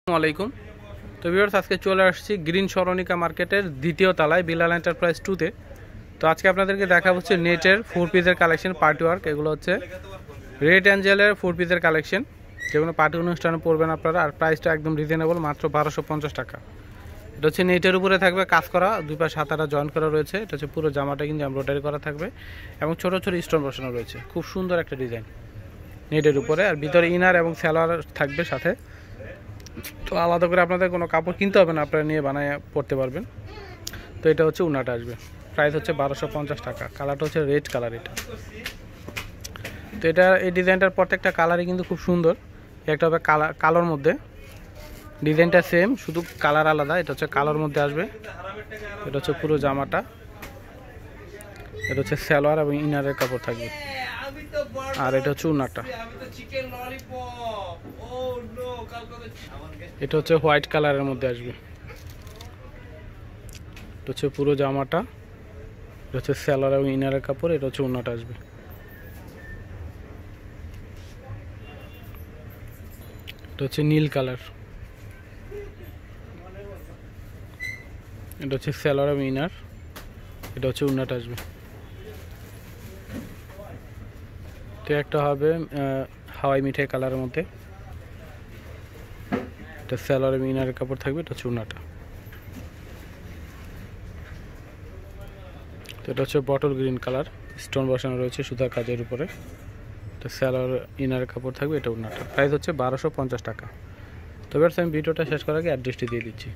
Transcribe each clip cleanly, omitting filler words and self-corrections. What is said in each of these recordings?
আসসালামাইকুম। তো ভিউয়ার্স, আজকে চলে আসছি গ্রিন সরণিকা মার্কেটের দ্বিতীয় তলায় বিলাল এন্টারপ্রাইজ 2-তে। তো আজকে আপনাদেরকে দেখা হচ্ছে নেটের 4 পিসের কালেকশন, পার্টি ওয়ার্ক। এগুলো হচ্ছে রেড অ্যাঞ্জেলের 4 পিসের কালেকশন, যেগুলো পার্টি অনুষ্ঠানে পড়বেন আপনারা। আর প্রাইসটা একদম রিজনেবল, মাত্র 1250 টাকা। এটা হচ্ছে নেটের উপরে থাকবে কাজ করা, দুই পাশে হাতাটা জয়েন করা রয়েছে। এটা হচ্ছে পুরো জামাটা কিন্তু এমব্রয়ডারি করা থাকবে এবং ছোট ছোট স্টোন বসানো রয়েছে। খুব সুন্দর একটা ডিজাইন নেটের উপরে। আর ভিতরে ইনার এবং সালোয়ার থাকবে সাথে। তো আলাদা করে আপনাদের কোনো কাপড় কিনতে হবে না, আপনারা নিয়ে বানায় পরতে পারবেন। তো এটা হচ্ছে উনাটা আসবে, প্রাইস হচ্ছে 1250 টাকা। কালারটা হচ্ছে রেড কালার এটা। তো এটা এই ডিজাইনটার প্রত্যেকটা কালারই কিন্তু খুব সুন্দর। একটা হবে কালোর মধ্যে, ডিজাইনটা সেম, শুধু কালার আলাদা। এটা হচ্ছে কালোর মধ্যে আসবে। এটা হচ্ছে পুরো জামাটা। এটা হচ্ছে সালোয়ার এবং ইনারের কাপড় থাকবে। আর এটা হচ্ছে উনাটা। এটা হচ্ছে হোয়াইট কালারের মধ্যে আসবে। এটা হচ্ছে পুরো জামাটা। এটা হচ্ছে সালোয়ার এবং ইনারের কাপড়। এটা হচ্ছে উনাটা আসবে। এটা হচ্ছে নীল কালার। এটা হচ্ছে সালোয়ার এবং ইনার। এটা হচ্ছে উনাটা আসবে। তো একটা হবে হাওয়াই মিঠাই কালারের মধ্যে। এটা সালোয়ার এবং ইনারের কাপড় থাকবে। এটা হচ্ছে উনাটা। তো এটা হচ্ছে বটল গ্রিন কালার, স্টোন বসানো রয়েছে সুতার কাজের উপরে। এটা সালোয়ার ইনারের কাপড় থাকবে। এটা উনাটা। প্রাইস হচ্ছে 1250 টাকা। তবে আমি ভিডিওটা শেষ করার আগে অ্যাড্রেসটি দিয়ে দিচ্ছি।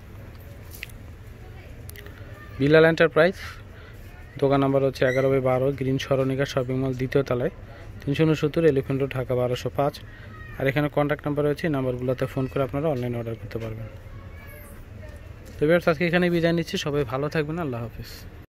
বিলাল এন্টারপ্রাইজ, দোকান নাম্বার হচ্ছে 11/12, গ্রিন সরণিকা শপিং মল, দ্বিতীয় তলায়, 369 এলিফ্যান্ট রোড, ঢাকা 1205। আর এখানে কন্ট্যাক্ট নাম্বার রয়েছে, নাম্বারগুলোতে ফোন করে আপনারা অনলাইনে অর্ডার করতে পারবেন। তবে আজকে এখানে বিদায় নিচ্ছি। সবাই ভালো থাকবেন। আল্লাহ হাফিজ।